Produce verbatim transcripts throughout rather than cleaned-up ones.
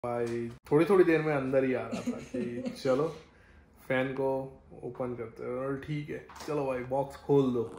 भाई थोड़ी थोड़ी देर में अंदर ही आ रहा था कि चलो फैन को ओपन करते हैं। और ठीक है, चलो भाई बॉक्स खोल दो।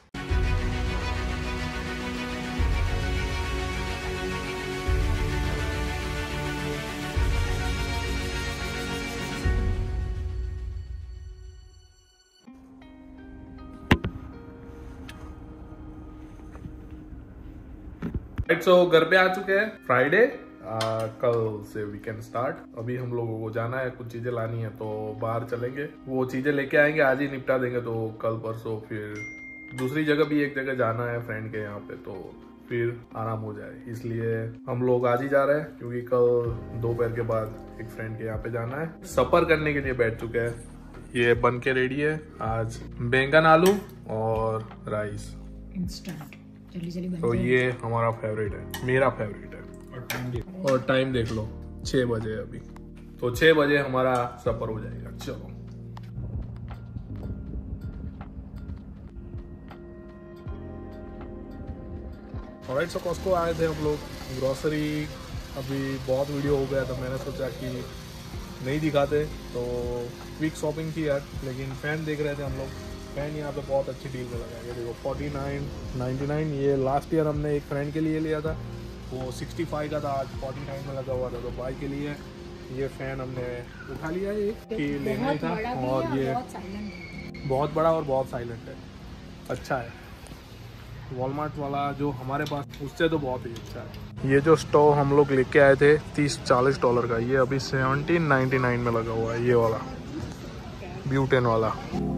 सो so, घर पे आ चुके हैं। फ्राइडे कल से वीकेंड स्टार्ट। अभी हम लोगों को जाना है, कुछ चीजें लानी है तो बाहर चलेंगे, वो चीजें लेके आएंगे, आज ही निपटा देंगे। तो कल परसों फिर दूसरी जगह भी एक जगह जाना है फ्रेंड के यहाँ पे, तो फिर आराम हो जाए, इसलिए हम लोग आज ही जा रहे हैं क्योंकि कल दोपहर के बाद एक फ्रेंड के यहाँ पे जाना है। सफर करने के लिए बैठ चुके हैं, ये बन के रेडी है। आज बैंगन आलू और राइस इंस्टेंट जल्दी जल्दी बन तो जाए। ये हमारा फेवरेट है, मेरा फेवरेट है। और टाइम देख और टाइम देख लो, छह बजे अभी, तो छह बजे हमारा सफर हो जाएगा। चलो ऑलराइट, सो कॉस्को आए थे हम लोग ग्रोसरी। अभी बहुत वीडियो हो गया तो मैंने सोचा कि नहीं दिखाते, तो क्विक शॉपिंग की यार। लेकिन फैन देख रहे थे हम लोग, फैन यहाँ पे बहुत अच्छी डील में लगा है। देखो फोर्टी नाइन नाइन्टी नाइन, ये लास्ट ईयर हमने एक फ्रेंड के लिए लिया था, वो सिक्सटी फाइव का था, आज फोर्टी नाइन में लगा हुआ था। तो भाई के लिए ये फैन हमने उठा लिया है कि लेना ही था। और ये बहुत बड़ा और बहुत साइलेंट है, अच्छा है। वॉलमार्ट वाला जो हमारे पास उससे तो बहुत ही अच्छा है। ये जो स्टोव हम लोग लेके आए थे तीस चालीस डॉलर का, ये अभी सेवनटीन नाइन्टी नाइन में लगा हुआ है, ये वाला ब्यूटेन वाला।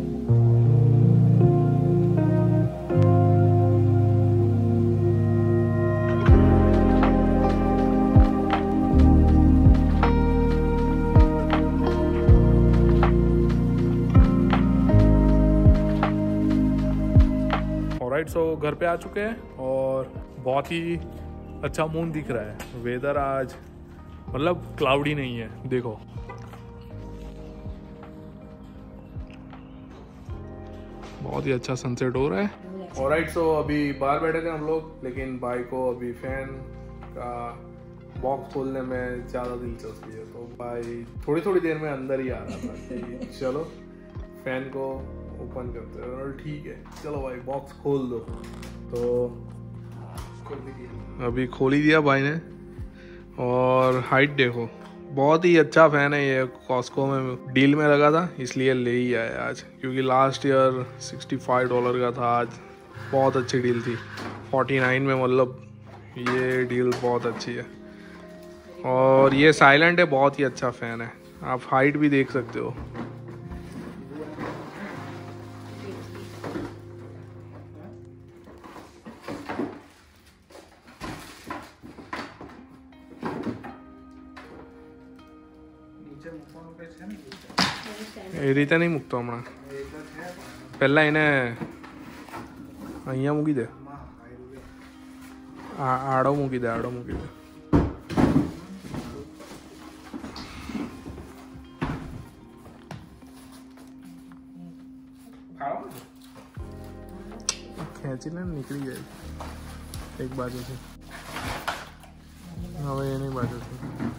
राइट, सो घर पे आ चुके हैं और बहुत ही अच्छा मून दिख रहा है। वेदर आज मतलब क्लाउडी नहीं है, देखो बहुत ही अच्छा सनसेट हो रहा है। ऑलराइट, सो अभी बाहर बैठे थे हम लोग, लेकिन भाई को अभी फैन का बॉक्स खोलने में ज़्यादा दिलचस्पी है, तो भाई थोड़ी थोड़ी देर में अंदर ही आ रहा था कि चलो फैन को ओपन करते हैं। और ठीक है, चलो भाई बॉक्स खोल दो। तो अभी खोल ही दिया भाई ने। और हाइट देखो, बहुत ही अच्छा फैन है ये, कॉस्को में डील में लगा था इसलिए ले ही आया आज, क्योंकि last year sixty five dollar का था, आज बहुत अच्छी डील थी फोर्टी नाइन में, मतलब ये डील बहुत अच्छी है। और ये साइलेंट है, बहुत ही अच्छा फैन है। आप हाइट भी देख सकते हो। એ રીતે નહીં મૂકતો હમણાં, પહેલા એને અહીંયા મૂકી દે, આડો મૂકી દે, આડો મૂકી દે। ખેંચી લે, નીકળી જાય એક બાજુથી, હવે એની બાજુથી।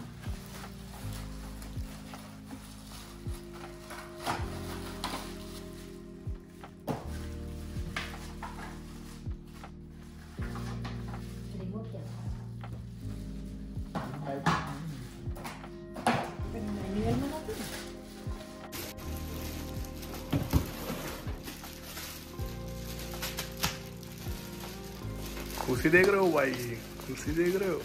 खुशी देख रहे हो भाई, खुशी देख रहे हो।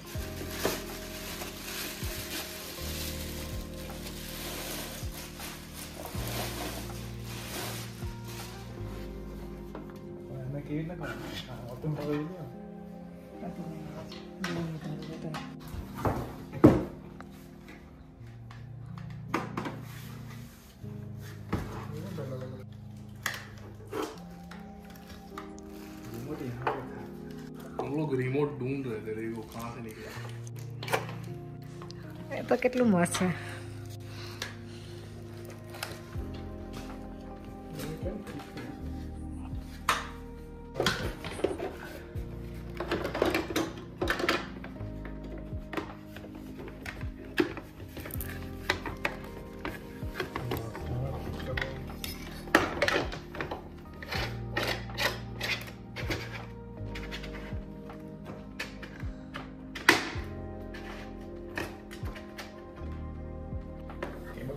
हम लोग रिमोट ढूंढ रहे थे, देखो कहाँ से निकला। એ તો કેટલું મસ્ત છે।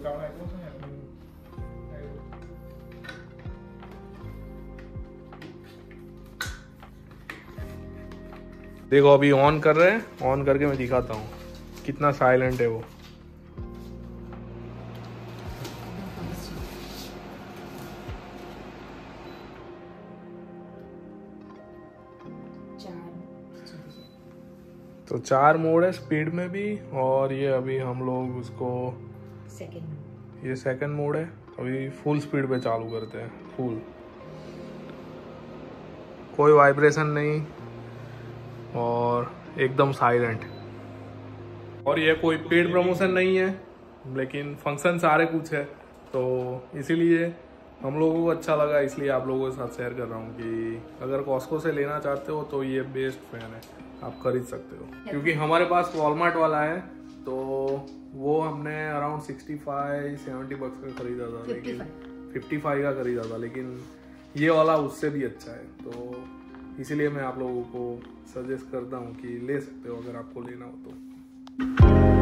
देखो अभी ऑन कर रहे हैं, ऑन करके मैं दिखाता हूँ कितना साइलेंट है वो। तो चार मोड है स्पीड में भी, और ये अभी हम लोग उसको सेकंड, ये सेकंड मोड है। अभी फुल स्पीड पे चालू करते हैं, फुल, कोई वाइब्रेशन नहीं और एकदम साइलेंट। और ये कोई पेड प्रमोशन नहीं है, लेकिन फंक्शन सारे कुछ है, तो इसीलिए हम लोगों को अच्छा लगा, इसलिए आप लोगों के साथ शेयर कर रहा हूँ कि अगर कॉस्को से लेना चाहते हो तो ये बेस्ट फैन है, आप खरीद सकते हो। क्योंकि हमारे पास वॉलमार्ट वाला है, तो वो हमने around sixty five seventy bucks का खरीदा था, लेकिन फिफ्टी फाइव का खरीदा था, लेकिन ये वाला उससे भी अच्छा है। तो इसीलिए मैं आप लोगों को सजेस्ट करता हूँ कि ले सकते हो अगर आपको लेना हो तो।